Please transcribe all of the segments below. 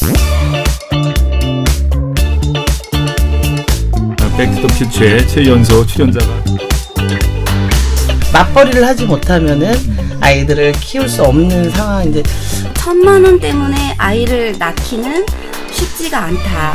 백투더퓨처의 최연소 출연자가 맞벌이를 하지 못하면은 아이들을 키울 수 없는 상황인데 1,000만 원 때문에 아이를 낳기는 쉽지가 않다.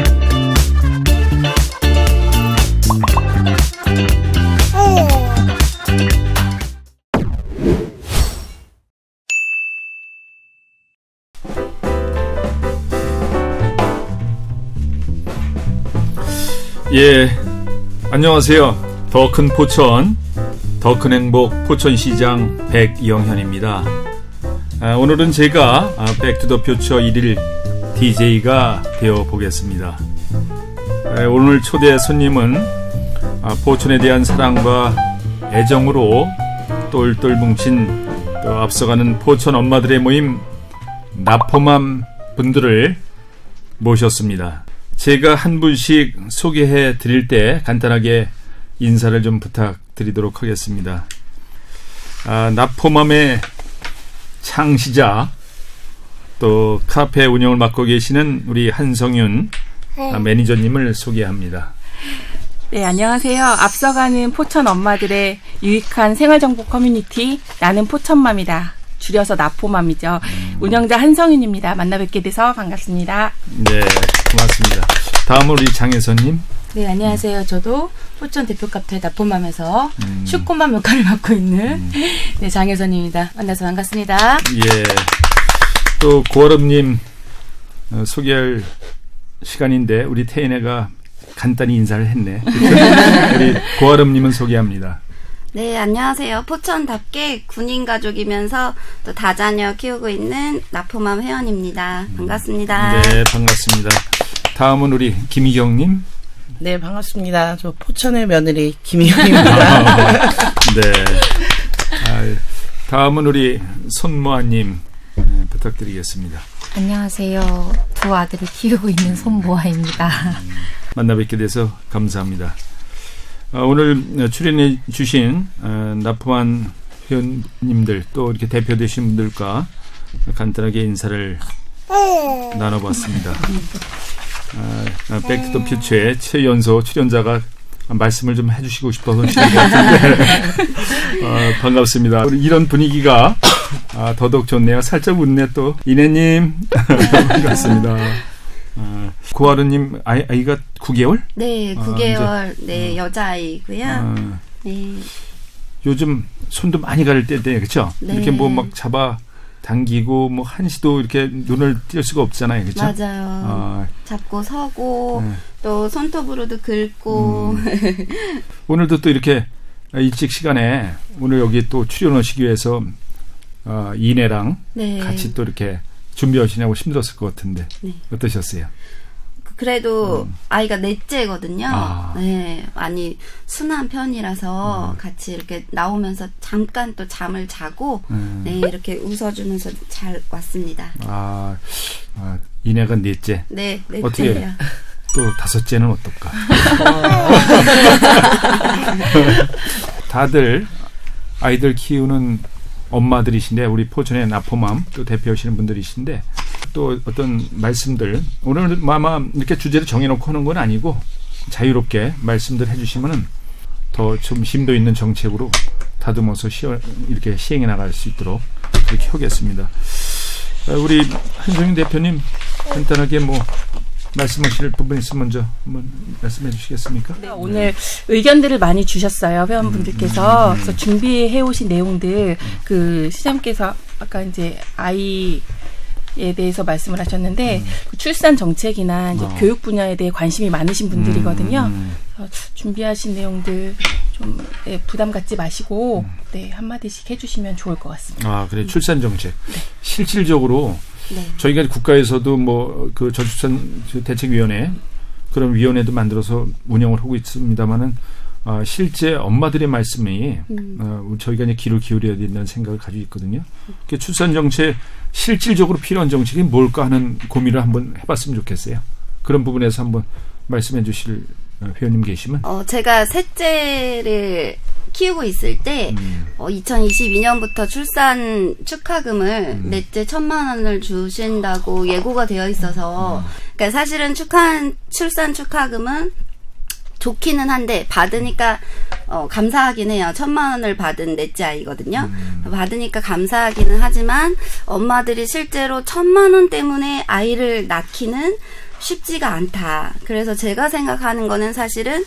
예, 안녕하세요. 더 큰 포천, 더 큰 행복 포천시장 백영현입니다. 오늘은 제가 백투더퓨처 1일 DJ가 되어보겠습니다. 오늘 초대 손님은 포천에 대한 사랑과 애정으로 똘똘 뭉친 또 앞서가는 포천 엄마들의 모임 나포맘 분들을 모셨습니다. 제가 한 분씩 소개해 드릴 때 간단하게 인사를 좀 부탁드리도록 하겠습니다. 나포맘의 창시자 또 카페 운영을 맡고 계시는 우리 한성윤 매니저님을 소개합니다. 네, 안녕하세요. 앞서가는 포천 엄마들의 유익한 생활정보 커뮤니티 나는 포천맘이다. 줄여서 나포맘이죠. 운영자 한성윤입니다. 만나 뵙게 돼서 반갑습니다. 네, 고맙습니다. 다음은 우리 장혜선님. 네, 안녕하세요. 저도 포천 대표 카페 나포맘에서 슈코맘 역할을 맡고 있는 네, 장혜선입니다. 만나서 반갑습니다. 예, 또 고아름님 소개할 시간인데 우리 태인애가 간단히 인사를 했네. 우리 고아름님은 소개합니다. 네, 안녕하세요. 포천답게 군인 가족이면서 또 다자녀 키우고 있는 나포맘 회원입니다. 반갑습니다. 네, 반갑습니다. 다음은 우리 김희경님. 네, 반갑습니다. 저 포천의 며느리 김희경입니다. 네. 다음은 우리 손모아님 부탁드리겠습니다. 안녕하세요. 두 아들을 키우고 있는 손모아입니다. 만나 뵙게 돼서 감사합니다. 오늘 출연해 주신 나포맘 회원님들 또 이렇게 대표되신 분들과 간단하게 인사를 나눠봤습니다. 백투더퓨처의 최연소 출연자가 말씀을 좀 해주시고 싶어서 하시는 것 같은데 반갑습니다. 우리 이런 분위기가 더더욱 좋네요. 살짝 웃네 또 이내님 반갑습니다. 고아르님 아이가 9개월? 네, 9개월 네 여자아이고요. 네. 요즘 손도 많이 가릴 때인데 그렇죠? 네. 이렇게 뭐 막 잡아 당기고 뭐 한시도 이렇게 눈을 뗄 수가 없잖아요, 그렇죠? 맞아요. 잡고 서고 또 손톱으로도 긁고. 오늘도 또 이렇게 일찍 시간에 오늘 여기 또 출연하시기 위해서 이내랑 네. 같이 또 이렇게 준비하시냐고 힘들었을 것 같은데 네. 어떠셨어요? 그래도 아이가 넷째거든요. 아. 네, 많이 순한 편이라서 같이 이렇게 나오면서 잠깐 또 잠을 자고 네, 이렇게 웃어주면서 잘 왔습니다. 이내가 넷째. 네, 어떻게 넷째예요. 또 다섯째는 어떨까? 다들 아이들 키우는 엄마들이신데 우리 포천의 나포맘 또 대표하시는 분들이신데 또 어떤 말씀들 오늘 아마 이렇게 주제를 정해놓고 하는 건 아니고 자유롭게 말씀들 해주시면은 더 좀 심도 있는 정책으로 다듬어서 이렇게 시행해 나갈 수 있도록 그렇게 하겠습니다. 우리 한성윤 대표님 간단하게 뭐 말씀하실 부분 있으면 먼저 한번 말씀해 주시겠습니까? 네, 오늘 의견들을 많이 주셨어요. 회원분들께서. 그래서 준비해 오신 내용들 그 시장님께서 아까 이제 아이에 대해서 말씀을 하셨는데 그 출산 정책이나 이제 교육 분야에 대해 관심이 많으신 분들이거든요. 그래서 준비하신 내용들 좀 부담 갖지 마시고 네, 한마디씩 해주시면 좋을 것 같습니다. 그래 출산 정책. 네. 실질적으로 네. 저희가 국가에서도 뭐 그 저출산 대책위원회 그런 위원회도 만들어서 운영을 하고 있습니다만은 실제 엄마들의 말씀이 저희가 이제 귀를 기울여야 된다는 생각을 가지고 있거든요. 출산 정책 실질적으로 필요한 정책이 뭘까 하는 고민을 한번 해봤으면 좋겠어요. 그런 부분에서 한번 말씀해 주실 회원님 계시면. 제가 셋째를 키우고 있을 때 2022년부터 출산 축하금을 넷째 1,000만 원을 주신다고 예고가 되어 있어서 그러니까 사실은 출산 축하금은 좋기는 한데 받으니까 감사하긴 해요. 1,000만 원을 받은 넷째 아이거든요. 받으니까 감사하기는 하지만 엄마들이 실제로 1,000만 원 때문에 아이를 낳기는 쉽지가 않다. 그래서 제가 생각하는 거는 사실은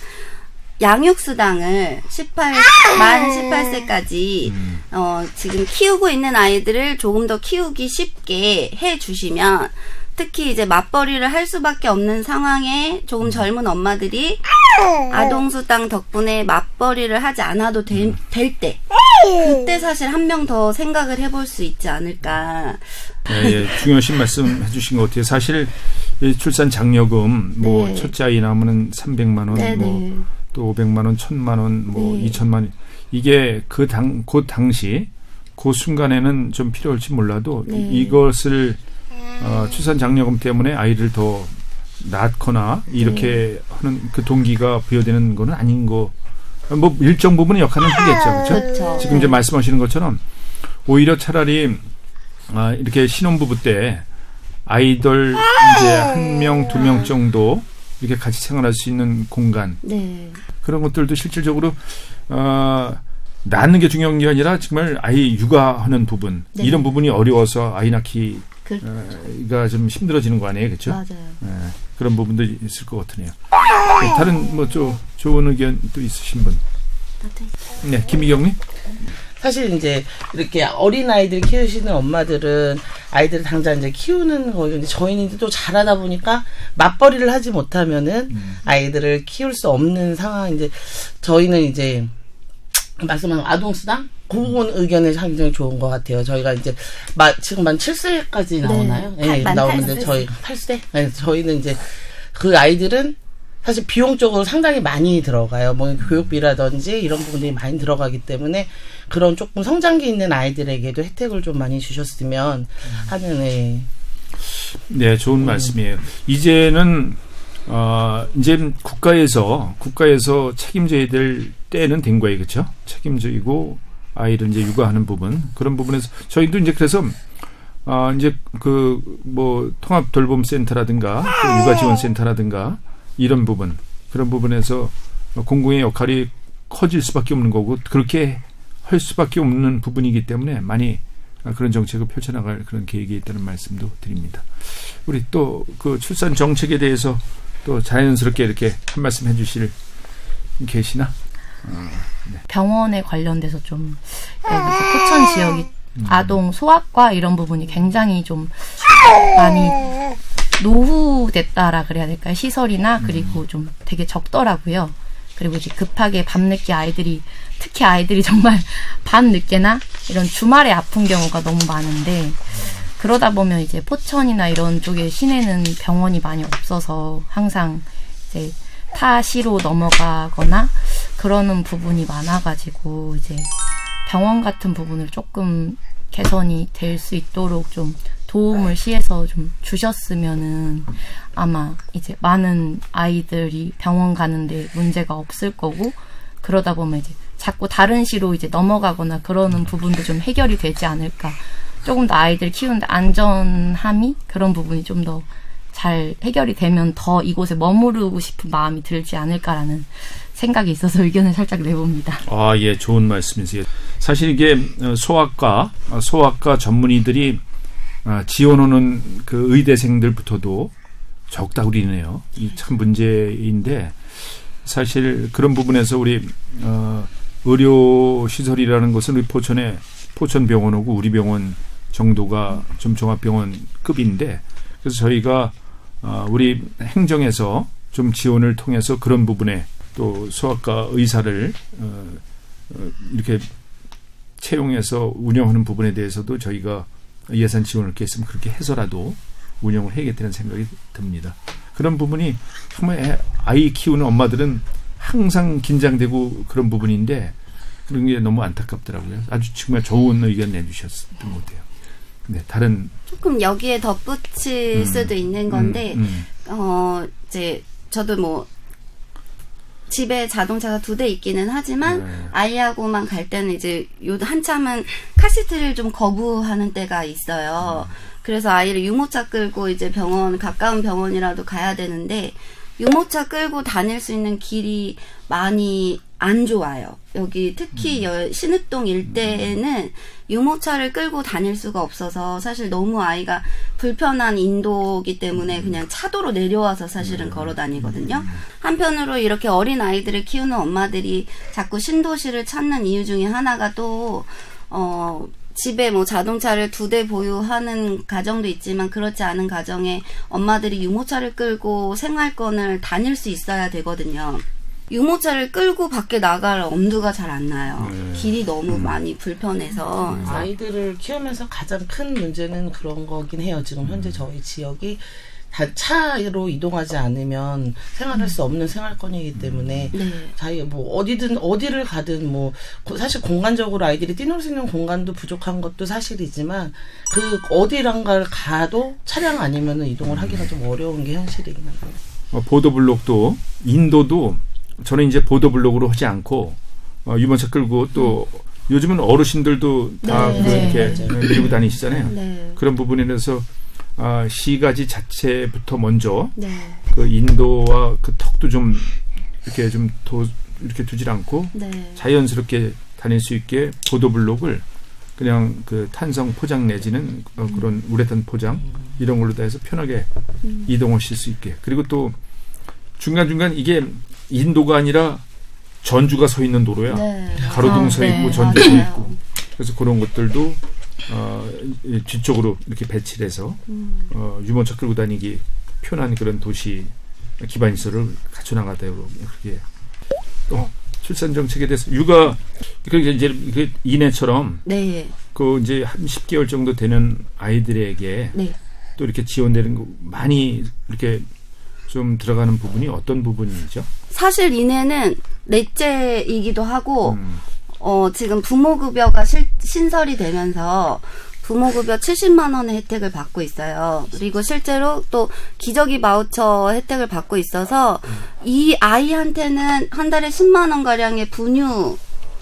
양육수당을 만 18세까지 지금 키우고 있는 아이들을 조금 더 키우기 쉽게 해주시면 특히 이제 맞벌이를 할 수밖에 없는 상황에 조금 젊은 엄마들이 아동수당 덕분에 맞벌이를 하지 않아도 될 때 그때 사실 한 명 더 생각을 해볼 수 있지 않을까. 예, 중요하신 말씀 해주신 것 같아요. 사실 출산 장려금 뭐 네. 첫째 아이 낳으면 300만 원, 네네. 뭐 또 500만 원, 1,000만 원, 뭐 네. 2,000만 원 이게 그 당시 그 순간에는 좀 필요할지 몰라도 네. 이것을 출산 장려금 때문에 아이를 더 낳거나 이렇게 하는 그 동기가 부여되는 거는 아닌 거. 뭐 일정 부분의 역할은 하겠죠, 그렇죠? 그렇죠. 지금 이제 말씀하시는 것처럼 오히려 차라리 이렇게 신혼부부 때 아이들 이제 1명, 2명 정도 이렇게 같이 생활할 수 있는 공간 네. 그런 것들도 실질적으로 낳는 게 중요한 게 아니라 정말 아이 육아하는 부분 네. 이런 부분이 어려워서 아이 낳기가 그렇죠. 좀 힘들어지는 거 아니에요, 그렇죠? 맞아요. 그런 부분도 있을 것 같으네요. 다른 뭐 좋은 의견 또 있으신 분? 네, 김미경님. 사실 이제 이렇게 어린 아이들 키우시는 엄마들은 아이들을 당장 이제 키우는 거 이제 저희는 또 잘하다 보니까 맞벌이를 하지 못하면은 아이들을 키울 수 없는 상황. 이제 저희는 이제 말씀한 아동수당 그 부분 의견이 굉장히 좋은 것 같아요. 저희가 이제 지금 만 7세까지 나오나요? 네, 나오는데 8세. 저희 8세. 네, 저희는 이제 그 아이들은 사실 비용적으로 상당히 많이 들어가요. 뭐 교육비라든지 이런 부분들이 많이 들어가기 때문에 그런 조금 성장기 있는 아이들에게도 혜택을 좀 많이 주셨으면 하는. 네, 좋은 말씀이에요. 이제는 이제 국가에서 책임져야 될 때는 된 거예요, 그렇죠? 책임지고 아이를 이제 육아하는 부분 그런 부분에서 저희도 이제 그래서 이제 그 뭐 통합 돌봄 센터라든가 육아 지원 센터라든가 이런 부분 그런 부분에서 공공의 역할이 커질 수밖에 없는 거고 그렇게 할 수밖에 없는 부분이기 때문에 많이 그런 정책을 펼쳐나갈 그런 계획이 있다는 말씀도 드립니다. 우리 또 그 출산 정책에 대해서 또 자연스럽게 이렇게 한 말씀 해주실 계시나? 네. 병원에 관련돼서 좀 여기서 포천 지역이 아동 소아과 이런 부분이 굉장히 좀 많이 노후됐다라 그래야 될까요? 시설이나 그리고 좀 되게 적더라고요. 그리고 이제 급하게 밤늦게 특히 아이들이 정말 밤늦게나 이런 주말에 아픈 경우가 너무 많은데 그러다 보면 이제 포천이나 이런 쪽에 시내는 병원이 많이 없어서 항상 이제 타시로 넘어가거나 그러는 부분이 많아가지고 이제 병원 같은 부분을 조금 개선이 될 수 있도록 좀 도움을 시에서 좀 주셨으면은 아마 이제 많은 아이들이 병원 가는데 문제가 없을 거고 그러다 보면 이제 자꾸 다른 시로 이제 넘어가거나 그러는 부분도 좀 해결이 되지 않을까. 조금 더 아이들 키우는데 안전함이 그런 부분이 좀 더 잘 해결이 되면 더 이곳에 머무르고 싶은 마음이 들지 않을까라는 생각이 있어서 의견을 살짝 내봅니다. 아, 예, 좋은 말씀이세요. 사실 이게 소아과 전문의들이 지원하는 그 의대생들부터도 적다고 그러네요. 이 참 문제인데 사실 그런 부분에서 우리 의료 시설이라는 것은 우리 포천병원하고 우리 병원 정도가 좀 종합병원급인데 그래서 저희가 우리 행정에서 좀 지원을 통해서 그런 부분에 또 소아과 의사를 이렇게 채용해서 운영하는 부분에 대해서도 저희가 예산 지원을 깼으면 그렇게 해서라도 운영을 해야겠다는 생각이 듭니다. 그런 부분이 정말 아이 키우는 엄마들은 항상 긴장되고 그런 부분인데 그런 게 너무 안타깝더라고요. 아주 정말 좋은 의견 내주셨던 것 같아요. 네, 다른 조금 여기에 덧붙일 수도 있는 건데 이제 저도 뭐 집에 자동차가 2대 있기는 하지만 네. 아이하고만 갈 때는 이제 한참은 카시트를 좀 거부하는 때가 있어요. 그래서 아이를 유모차 끌고 이제 가까운 병원이라도 가야 되는데 유모차 끌고 다닐 수 있는 길이 많이 안 좋아요. 여기 특히 신읍동 일대에는 유모차를 끌고 다닐 수가 없어서 사실 너무 아이가 불편한 인도기 때문에 그냥 차도로 내려와서 사실은 걸어 다니거든요. 한편으로 이렇게 어린 아이들을 키우는 엄마들이 자꾸 신도시를 찾는 이유 중에 하나가 또 집에 뭐 자동차를 2대 보유하는 가정도 있지만 그렇지 않은 가정에 엄마들이 유모차를 끌고 생활권을 다닐 수 있어야 되거든요. 유모차를 끌고 밖에 나갈 엄두가 잘 안 나요. 길이 너무 많이 불편해서. 아이들을 키우면서 가장 큰 문제는 그런 거긴 해요. 지금 현재 저희 지역이 다 차로 이동하지 않으면 생활할 수 없는 생활권이기 때문에 자기 뭐 어디를 가든 뭐 사실 공간적으로 아이들이 뛰놀 수 있는 공간도 부족한 것도 사실이지만 그 어디란가를 가도 차량 아니면은 이동을 하기가 좀 어려운 게 현실이긴 합니다. 보도블록도 인도도 저는 이제 보도블록으로 하지 않고 유모차 끌고 또 요즘은 어르신들도 다 이렇게 밀고 다니시잖아요. 네. 그런 부분에 대해서 시가지 자체부터 먼저 네. 그 인도와 그 턱도 좀 이렇게 좀 이렇게 두질 않고 네. 자연스럽게 다닐 수 있게 보도블록을 그냥 그 탄성 포장 내지는 그런 우레탄 포장 이런 걸로 다 해서 편하게 이동하실 수 있게. 그리고 또 중간중간 이게 인도가 아니라 전주가 서 있는 도로야. 네. 가로등 서 있고 전주 서 있고. 그래서 그런 것들도 뒤쪽으로 이렇게 배치를 해서 유모차 끌고 다니기 편한 그런 도시 기반 시설을 갖춰 나가도록 그렇게. 또 출산 정책에 대해서 육아 그러니까 이제 이내처럼 네. 그 이제 한 10개월 정도 되는 아이들에게 네. 또 이렇게 지원되는 거 많이 이렇게 좀 들어가는 부분이 어떤 부분이죠? 사실 이내는 넷째이기도 하고 지금 부모급여가 신설이 되면서 부모급여 70만 원의 혜택을 받고 있어요. 그리고 실제로 또 기저귀 바우처 혜택을 받고 있어서 이 아이한테는 한 달에 10만 원 가량의 분유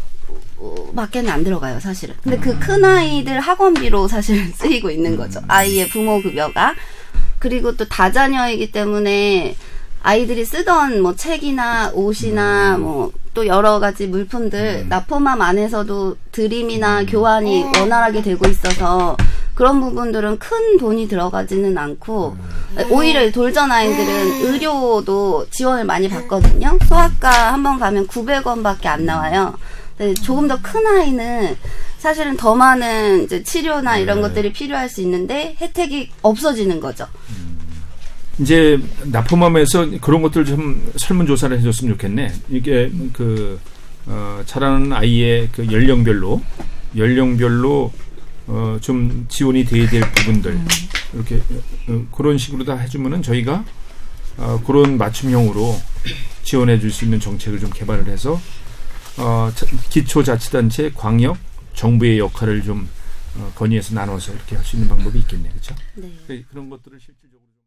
밖에는 안 들어가요, 사실은. 근데 그 큰 아이들 학원비로 사실 쓰이고 있는 거죠. 아이의 부모급여가. 그리고 또 다자녀이기 때문에 아이들이 쓰던 뭐 책이나 옷이나 뭐 또 여러 가지 물품들 나포맘 안에서도 드림이나 교환이 원활하게 되고 있어서 그런 부분들은 큰 돈이 들어가지는 않고 오히려 돌전 아이들은 의료도 지원을 많이 받거든요. 소아과 한번 가면 900원밖에 안 나와요. 조금 더 큰 아이는 사실은 더 많은 이제 치료나 이런 것들이 필요할 수 있는데 혜택이 없어지는 거죠. 이제 나포맘에서 그런 것들 좀 설문조사를 해줬으면 좋겠네. 이게 그 자라는 아이의 그 연령별로 좀 지원이 돼야 될 부분들 이렇게 그런 식으로 다 해주면은 저희가 그런 맞춤형으로 지원해 줄 수 있는 정책을 좀 개발을 해서 기초자치단체, 광역, 정부의 역할을 좀 건의해서 나눠서 이렇게 할 수 있는 방법이 있겠네, 그렇죠? 네. 그런 것들을 실질적으로